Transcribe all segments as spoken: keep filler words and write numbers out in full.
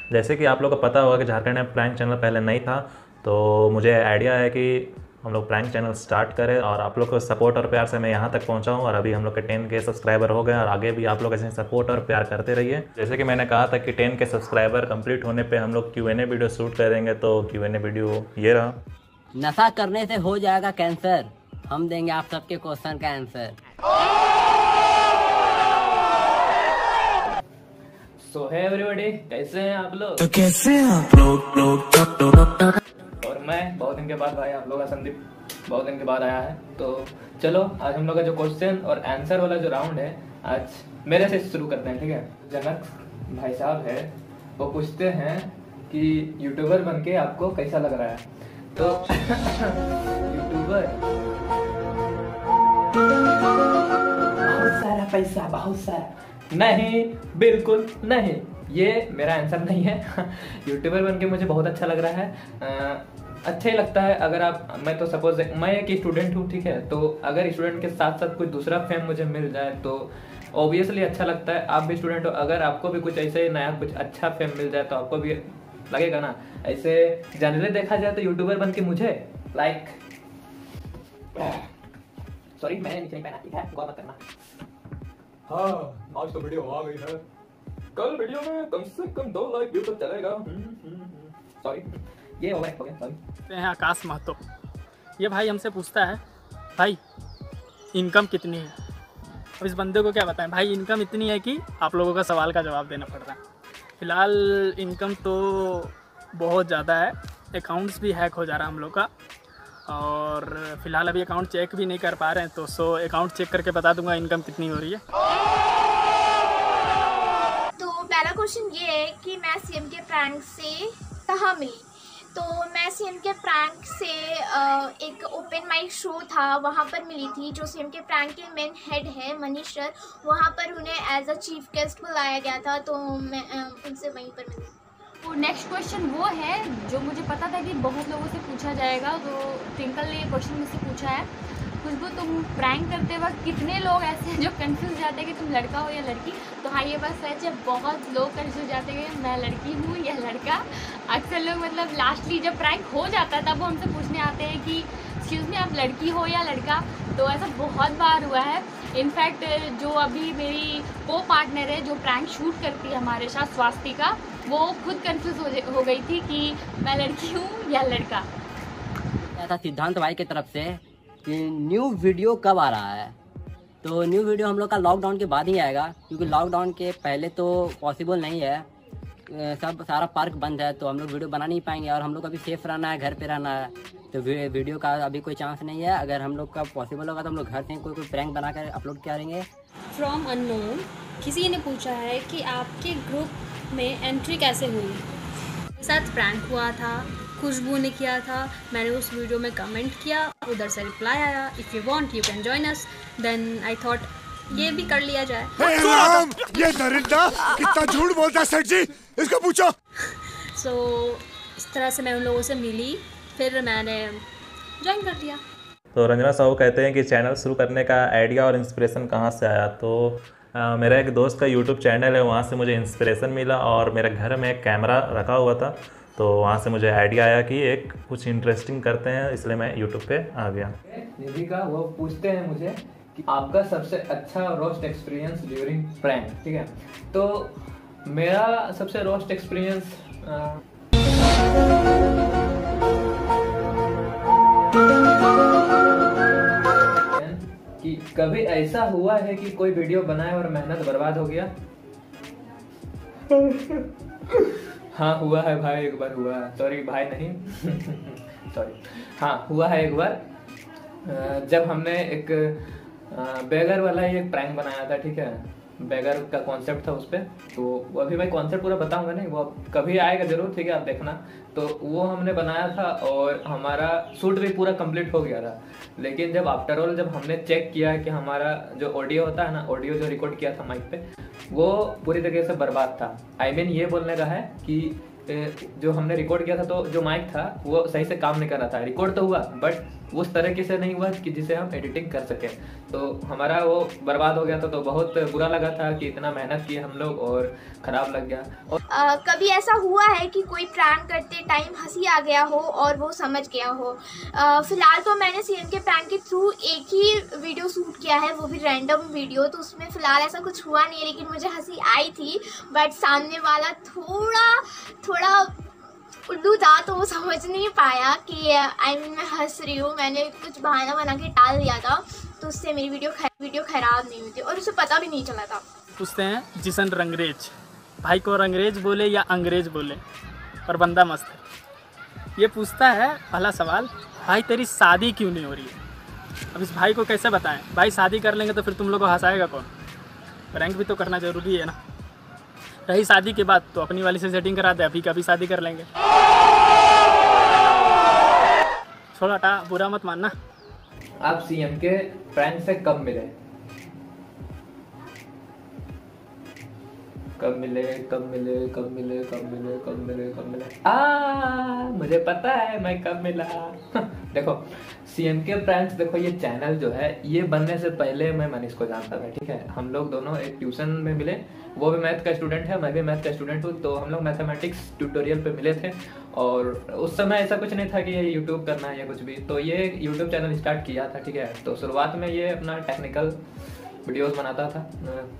जैसे कि आप लोग को पता होगा कि झारखंड में प्रैंक चैनल पहले नहीं था, तो मुझे आइडिया है कि हम लोग प्रैंक चैनल स्टार्ट करें, और आप लोग को सपोर्ट और प्यार से मैं यहाँ तक पहुँचा हूँ, और अभी हम लोग के टेन के सब्सक्राइबर हो गए, और आगे भी आप लोग ऐसे सपोर्ट और प्यार करते रहिए। जैसे कि मैंने कहा था कि टेन के सब्सक्राइबर कंप्लीट होने पे हम लोग Q and A video shoot करेंगे, तो क्यू एन ए वीडियो ये रहा। नशा करने से हो जाएगा कैंसर, हम देंगे आप सबके क्वेश्चन का आंसर। सो है एवरीबॉडी, कैसे हैं आप लोग? तो कैसे हैं आप लोग लोग और मैं बहुत दिन के बाद भाई आप लोग का संदीप बहुत दिन के बाद आया है। तो चलो आज हम लोग का जो क्वेश्चन और आंसर वाला जो राउंड है, आज मेरे से शुरू करते हैं, ठीक है। जनक भाई साहब है, वो पूछते हैं कि यूट्यूबर बनके आपको कैसा लग रहा है? तो यूट्यूबर बहुत सारा पैसा, बहुत सारा नहीं, बिल्कुल नहीं, ये मेरा आंसर नहीं है। यूट्यूबर बनके मुझे बहुत अच्छा लग रहा है। आ, अच्छा ही लगता है। अगर आप, मैं तो सपोज मैं एक स्टूडेंट हूँ, ठीक है, तो अगर स्टूडेंट के साथ साथ कोई दूसरा फेम मुझे मिल जाए तो ऑब्वियसली अच्छा लगता है। आप भी स्टूडेंट हो, अगर आपको भी कुछ ऐसे नया कुछ अच्छा फेम मिल जाए तो आपको भी लगेगा ना। ऐसे जनरली देखा जाए तो यूट्यूबर बनके मुझे लाइक सॉरी मैंने नीचे नहीं पहना, ठीक है, गौर मत करना। हाँ आज तो वीडियो आ गई है, कल वीडियो में कम से कम दो लाइक व्यू तो चलेगा। सॉरी ये ओवर हो गया, सॉरी। हैं आकाश महतो, ये भाई हमसे पूछता है भाई इनकम कितनी है। अब इस बंदे को क्या बताएं भाई, इनकम इतनी है कि आप लोगों का सवाल का जवाब देना पड़ रहा है। फ़िलहाल इनकम तो बहुत ज़्यादा है, अकाउंट्स भी हैक हो जा रहा है हम लोग का, और फिलहाल अभी अकाउंट चेक भी नहीं कर पा रहे हैं, तो सो अकाउंट चेक करके बता दूंगा इनकम कितनी हो रही है। तो पहला क्वेश्चन ये है कि मैं सीएम के प्रैंक से कहाँ मिली। तो मैं सीएम के प्रैंक से एक ओपन माइक शो था, वहाँ पर मिली थी। जो सीएम के प्रैंक के मेन हेड है मनीष सर, वहाँ पर उन्हें एज अ चीफ गेस्ट बुलाया गया था, तो मैं उनसे वहीं पर मिली। तो नेक्स्ट क्वेश्चन वो है जो मुझे पता था कि बहुत लोगों से पूछा जाएगा, तो ट्विंकल ने ये क्वेश्चन मुझसे पूछा है, खुशबू तुम प्रैंक करते वक्त कितने लोग ऐसे हैं जो कंफ्यूज जाते हैं कि तुम लड़का हो या लड़की? तो हाँ ये बात सच है, बहुत लोग कंफ्यूज जाते हैं कि मैं लड़की हूँ या लड़का। अक्सर लोग मतलब लास्टली जब प्रैंक हो जाता है तब वो हमसे पूछने आते हैं कि एक्सक्यूज़ मी आप लड़की हो या लड़का। तो ऐसा बहुत बार हुआ है। इनफैक्ट जो अभी मेरी को पार्टनर है जो प्रैंक शूट करती है हमारे साथ, स्वास्तिका, वो खुद कंफ्यूज हो, हो गई थी कि मैं लड़की हूँ या लड़का। ऐसा सिद्धांत भाई की तरफ से कि न्यू वीडियो कब आ रहा है, तो न्यू वीडियो हम लोग का लॉकडाउन के बाद ही आएगा, क्योंकि लॉकडाउन के पहले तो पॉसिबल नहीं है, सब सारा पार्क बंद है, तो हम लोग वीडियो बना नहीं पाएंगे, और हम लोग अभी सेफ रहना है, घर पे रहना है, तो वीडियो का अभी कोई चांस नहीं है। अगर हम लोग का पॉसिबल होगा तो हम लोग घर से कोई कोई प्रैंक बना कर अपलोड करेंगे। फ्रॉम अननोन किसी ने पूछा है कि आपके ग्रुप में एंट्री कैसे हुई? मेरे साथ प्रैंक हुआ था, खुशबू ने किया था, मैंने उस वीडियो में कमेंट किया, उधर से रिप्लाई आया, if you want you can join us. Then I thought ये भी कर लिया जाए। hey, राम, ये दरिंदा कितना झूठ बोलता है सेठ जी, इसको पूछो। सो so, इस तरह से मैं उन लोगों से मिली, फिर मैंने ज्वाइन कर दिया। तो रंजना साहू कहते हैं कि चैनल शुरू करने का आइडिया और इंस्पिरेशन कहाँ से आया। तो आ, मेरा एक दोस्त का यूट्यूब चैनल है, वहाँ से मुझे इंस्पिरेशन मिला, और मेरे घर में एक कैमरा रखा हुआ था, तो वहाँ से मुझे आइडिया आया कि एक कुछ इंटरेस्टिंग करते हैं, इसलिए मैं यूट्यूब पे आ गया। निधि का वो पूछते हैं मुझे कि आपका सबसे अच्छा रोस्ट एक्सपीरियंस ड्यूरिंग प्रैंक, ठीक है। तो मेरा सबसे रोस्ट एक्सपीरियंस कि कभी ऐसा हुआ है कि कोई वीडियो बनाए और मेहनत बर्बाद हो गया। हाँ हुआ है भाई, एक बार हुआ है, सॉरी भाई नहीं सॉरी, हाँ हुआ है एक बार, जब हमने एक बेगर वाला ही एक प्रैंक बनाया था, ठीक है, बेगर का कॉन्सेप्ट था उस पर। तो वो अभी मैं कॉन्सेप्ट पूरा बताऊंगा नहीं, वो कभी आएगा जरूर, ठीक है, आप देखना। तो वो हमने बनाया था और हमारा शूट भी पूरा कंप्लीट हो गया था, लेकिन जब आफ्टर ऑल जब हमने चेक किया कि हमारा जो ऑडियो होता है ना, ऑडियो जो रिकॉर्ड किया था माइक पे, वो पूरी तरीके से बर्बाद था। आई मीन ये बोलने का है कि जो हमने रिकॉर्ड किया था तो जो माइक था वो सही से काम नहीं कर रहा था। रिकॉर्ड तो हुआ बट उस तरीके से नहीं हुआ कि जिसे हम एडिटिंग कर सकें, तो हमारा वो बर्बाद हो गया था। तो बहुत बुरा लगा था कि इतना मेहनत किए हम लोग और ख़राब लग गया। और आ, कभी ऐसा हुआ है कि कोई प्रैंक करते टाइम हंसी आ गया हो और वो समझ गया हो? फ़िलहाल तो मैंने सीएम के प्रैंक के थ्रू एक ही वीडियो शूट किया है, वो भी रैंडम वीडियो, तो उसमें फ़िलहाल ऐसा कुछ हुआ नहीं है, लेकिन मुझे हंसी आई थी। बट सामने वाला थोड़ा थोड़ा उल्लू था तो वो समझ नहीं पाया कि आई मीन मैं हंस रही हूँ। मैंने कुछ बहाना बना के टाल दिया था, तो उससे मेरी वीडियो खै, वीडियो ख़राब नहीं हुई थी और उसे पता भी नहीं चला था। पूछते हैं जिसन रंगरेज भाई को रंगरेज बोले या अंग्रेज बोले, पर बंदा मस्त है। ये पूछता है पहला सवाल, भाई तेरी शादी क्यों नहीं हो रही है? अब इस भाई को कैसे बताएं? भाई शादी कर लेंगे तो फिर तुम लोग को हंसाएगा कौन? प्रैंक भी तो करना ज़रूरी है ना। रही शादी के बाद तो अपनी वाली से सेटिंग करा दे, अभी कभी शादी कर लेंगे। छोड़ा हटा, बुरा मत मानना। आप सीएम के प्रैंक से कब मिले? कब मिले कब मिले कब मिले कब मिले कब मिले कब मिले आ मुझे पता है मैं कब मिला। देखो सीएम के प्रैंक्स, देखो ये चैनल जो है ये बनने से पहले मैं मनीष को जानता था, ठीक है। हम लोग दोनों एक ट्यूशन में मिले, वो भी मैथ का स्टूडेंट है, मैं भी मैथ का स्टूडेंट हूँ, तो हम लोग मैथमेटिक्स ट्यूटोरियल पे मिले थे। और उस समय ऐसा कुछ नहीं था कि ये यूट्यूब करना है या कुछ भी, तो ये यूट्यूब चैनल स्टार्ट किया था, ठीक है। तो शुरुआत में ये अपना टेक्निकल वीडियोस बनाता था,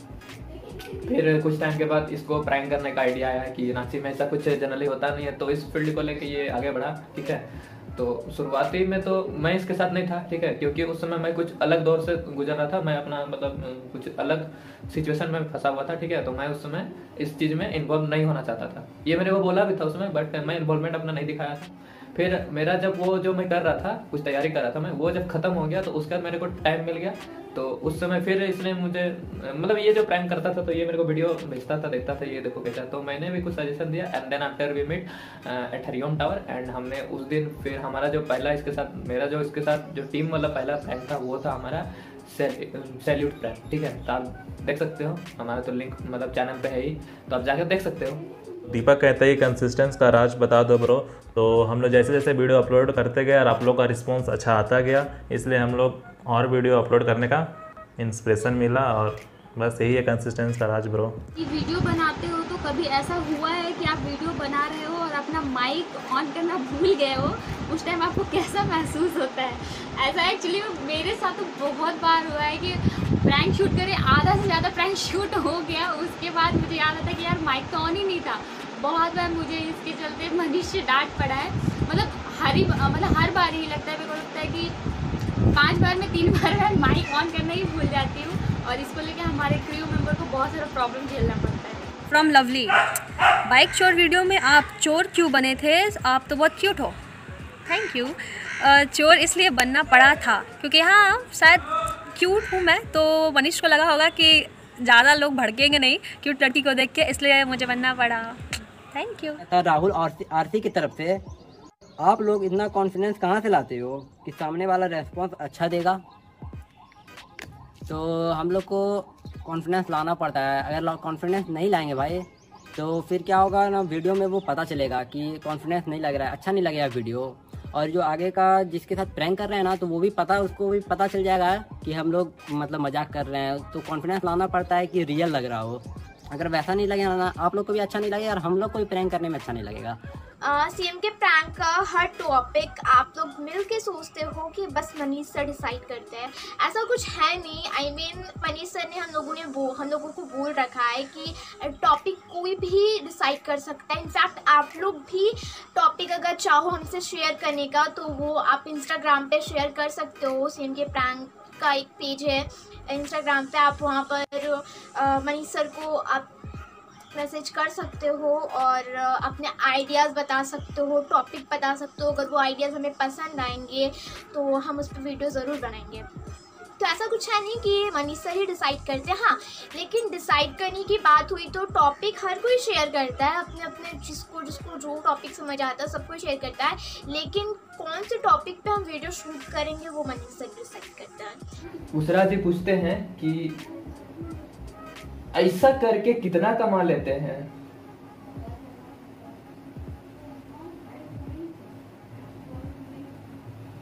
फिर कुछ टाइम के बाद इसको प्रैंक करने का आइडिया आया कि रांची में ऐसा कुछ जनरली होता नहीं है, तो इस फील्ड को लेके ये आगे बढ़ा, ठीक है। तो शुरुआती में तो मैं इसके साथ नहीं था, ठीक है, क्योंकि उस समय मैं कुछ अलग दौर से गुजर रहा था, मैं अपना मतलब कुछ अलग सिचुएशन में फंसा हुआ था, ठीक है। तो मैं उस समय इस चीज़ में इन्वॉल्व नहीं होना चाहता था, ये मेरे को बोला भी था उस समय, बट मैं इन्वॉल्वमेंट अपना नहीं दिखाया था। फिर मेरा जब वो जो मैं कर रहा था, कुछ तैयारी कर रहा था मैं, वो जब खत्म हो गया तो उसके बाद मेरे को टाइम मिल गया, तो उस समय फिर इसने मुझे मतलब ये जो प्रैंक करता था तो ये मेरे को वीडियो भेजता था, देखता था ये देखो कैसा, तो मैंने भी कुछ सजेशन दिया। And then after we meet at Hariom tower, and हमने उस दिन फिर हमारा जो पहला इसके साथ मेरा जो इसके साथ जो टीम वाला पहला प्रैंक था वो था हमारा सैल्यूट प्रैंक, ठीक है। तो आप देख सकते हो, हमारा तो लिंक मतलब चैनल पे है ही, तो आप जाकर देख सकते हो। दीपक कहते हैं कंसिस्टेंस का राज बता दो ब्रो। तो हम लोग जैसे जैसे वीडियो अपलोड करते गए और आप लोग का रिस्पांस अच्छा आता गया, इसलिए हम लोग और वीडियो अपलोड करने का इंस्पिरेशन मिला, और बस यही है कंसिस्टेंस का राज ब्रो। ये वीडियो बनाते हो तो कभी ऐसा हुआ है कि आप वीडियो बना रहे हो और अपना माइक ऑन करना भूल गए हो? उस टाइम आपको कैसा महसूस होता है? ऐसा एक्चुअली मेरे साथ तो बहुत बार हुआ है कि प्रैंक शूट करें, आधा से ज़्यादा प्रैंक शूट हो गया, उसके बाद मुझे याद आता कि यार माइक तो ऑन ही नहीं था। बहुत बार मुझे इसके चलते मनीष से डांट पड़ा है, मतलब हर ही मतलब हर बार ही लगता है, मेरे को लगता है कि पांच बार में तीन बार मैं माइक ऑन करना ही भूल जाती हूँ, और इसको लेकर हमारे क्रू मेंबर को बहुत सारा प्रॉब्लम झेलना पड़ता है। फ्रॉम लवली, बाइक चोर वीडियो में आप चोर क्यों बने थे? आप तो बहुत क्यूट हो। Thank you. चोर इसलिए बनना पड़ा था क्योंकि हाँ शायद क्यूट हूँ मैं, तो मनीष को लगा होगा कि ज़्यादा लोग भड़केंगे नहीं क्यूट लड़की को देख के, इसलिए मुझे बनना पड़ा। Thank you. राहुल आरती आरती की तरफ से, आप लोग इतना कॉन्फिडेंस कहाँ से लाते हो कि सामने वाला रेस्पॉन्स अच्छा देगा? तो हम लोग को कॉन्फिडेंस लाना पड़ता है। अगर कॉन्फिडेंस नहीं लाएंगे भाई तो फिर क्या होगा ना, वीडियो में वो पता चलेगा कि कॉन्फिडेंस नहीं लग रहा है, अच्छा नहीं लगेगा वीडियो। और जो आगे का जिसके साथ प्रैंक कर रहे हैं ना, तो वो भी पता उसको भी पता चल जाएगा कि हम लोग मतलब मजाक कर रहे हैं। तो कॉन्फिडेंस लाना पड़ता है कि रियल लग रहा हो। अगर वैसा नहीं लगेगा ना, आप लोग को भी अच्छा नहीं लगेगा और हम लोग को भी प्रैंक करने में अच्छा नहीं लगेगा। सीएम के प्रैंक का हर टॉपिक आप लोग मिल के सोचते हो कि बस मनीष सर डिसाइड करते हैं, ऐसा कुछ है नहीं। I I mean mean, Manish sir ने हम लोगों ने वो हम लोगों को बोल रखा है कि टॉपिक कोई भी डिसाइड कर सकता है। इनफैक्ट आप लोग भी टॉपिक अगर चाहो हमसे शेयर करने का तो वो आप इंस्टाग्राम पे शेयर कर सकते हो। सीएम के प्रैंक का एक पेज है इंस्टाग्राम पे, आप वहाँ पर मनीष सर को आप मैसेज कर सकते हो और अपने आइडियाज़ बता सकते हो, टॉपिक बता सकते हो। अगर वो आइडियाज़ हमें पसंद आएंगे तो हम उस पर वीडियो ज़रूर बनाएंगे। तो ऐसा कुछ है नहीं कि मनीष सर ही डिसाइड करते हैं, हाँ, लेकिन डिसाइड करने की बात हुई तो टॉपिक हर कोई शेयर करता है, अपने अपने जिसको जिसको जो टॉपिक समझ आता है सब कोई शेयर करता है, लेकिन कौन से टॉपिक पे हम वीडियो शूट करेंगे वो मनीष सर डिसाइड करता है। उसरा जी पूछते हैं कि ऐसा करके कितना कमा लेते हैं?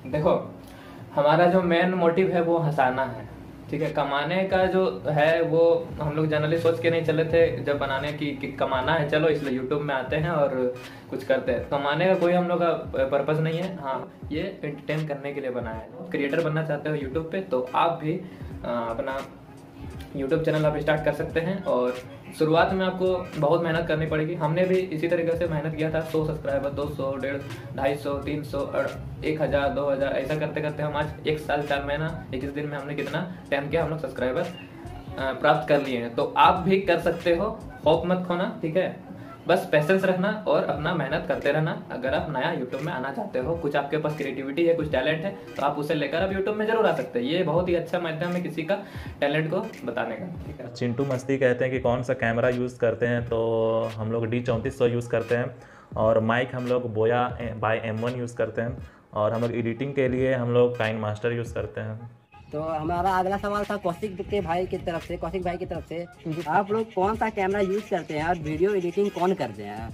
देखो, हमारा जो मेन मोटिव है वो हंसाना है, ठीक है। कमाने का जो है वो हम लोग जनरली सोच के नहीं चले थे जब बनाने की कि कमाना है चलो इसलिए यूट्यूब में आते हैं और कुछ करते हैं। कमाने का कोई हम लोग का पर्पस नहीं है, हाँ ये एंटरटेन करने के लिए बनाया है। क्रिएटर बनना चाहते हो यूट्यूब पे तो आप भी आ, अपना यूट्यूब चैनल आप स्टार्ट कर सकते हैं। और शुरुआत में आपको बहुत मेहनत करनी पड़ेगी, हमने भी इसी तरीके से मेहनत किया था। सौ सब्सक्राइबर, दो सौ, डेढ़ ढाई सौ, तीन सौ और एक हज़ार, दो हज़ार ऐसा करते करते हम आज एक साल चार महीना इक्कीस दिन में हमने कितना टेन के हम लोग सब्सक्राइबर प्राप्त कर लिए हैं। तो आप भी कर सकते हो, होप मत खोना, ठीक है। बस पेशेंस रखना और अपना मेहनत करते रहना। अगर आप नया यूट्यूब में आना चाहते हो, कुछ आपके पास क्रिएटिविटी है, कुछ टैलेंट है, तो आप उसे लेकर आप यूट्यूब में जरूर आ सकते हैं। ये बहुत ही अच्छा माध्यम है किसी का टैलेंट को बताने का, ठीक है। चिंटू मस्ती कहते हैं कि कौन सा कैमरा यूज़ करते हैं, तो हम लोग डी चौंतीस सौ यूज़ करते हैं और माइक हम लोग बोया बाय एम वन यूज़ करते हैं और हम लोग एडिटिंग के लिए हम लोग काइन मास्टर यूज़ करते हैं। तो हमारा अगला सवाल था कौशिक के भाई की तरफ से कौशिक भाई की तरफ से आप लोग कौन सा कैमरा यूज़ करते हैं और वीडियो एडिटिंग कौन करते हैं?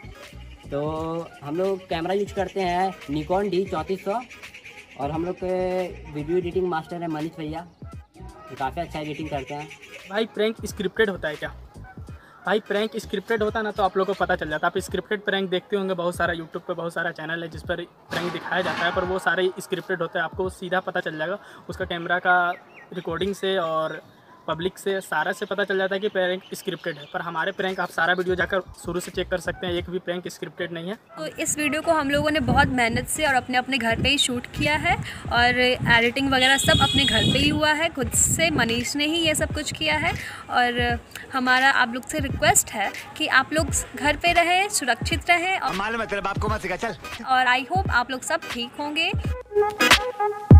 तो हम लोग कैमरा यूज करते हैं निकॉन डी चौंतीस सौ और हम लोग के वीडियो एडिटिंग मास्टर है मनीष भैया, तो काफ़ी अच्छा एडिटिंग करते हैं। भाई प्रैंक स्क्रिप्टेड होता है क्या? भाई प्रैंक स्क्रिप्टेड होता ना तो आप लोगों को पता चल जाता। आप स्क्रिप्टेड प्रैंक देखते होंगे, बहुत सारा यूट्यूब पे बहुत सारा चैनल है जिस पर प्रैंक दिखाया जाता है, पर वो सारे स्क्रिप्टेड होते हैं। आपको सीधा पता चल जाएगा उसका कैमरा का रिकॉर्डिंग से और पब्लिक से सारा से पता चल जाता है कि प्रैंक स्क्रिप्टेड है। पर हमारे प्रैंक आप सारा वीडियो जाकर शुरू से चेक कर सकते हैं, एक भी प्रैंक स्क्रिप्टेड नहीं है। तो इस वीडियो को हम लोगों ने बहुत मेहनत से और अपने अपने घर पे ही शूट किया है और एडिटिंग वगैरह सब अपने घर पे ही हुआ है, खुद से मनीष ने ही ये सब कुछ किया है। और हमारा आप लोग से रिक्वेस्ट है कि आप लोग घर पे रहें, सुरक्षित रहें और मालूम है तेरे बाप को मत सिखा चल। और आई होप आप लोग सब ठीक होंगे।